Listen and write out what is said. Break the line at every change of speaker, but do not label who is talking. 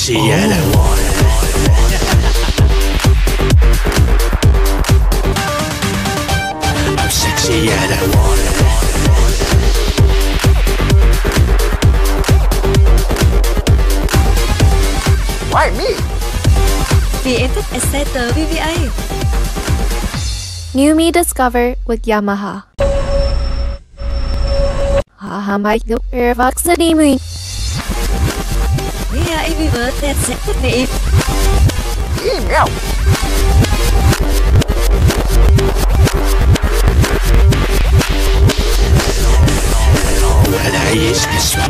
sexy and I want it. I'm sexy and I want it.
Why me?
Vì em thích Exciter VVA.
New me discover with Yamaha. Hahamay vaccine.
Yeah, every word that said with me.
Email.
And I is this one.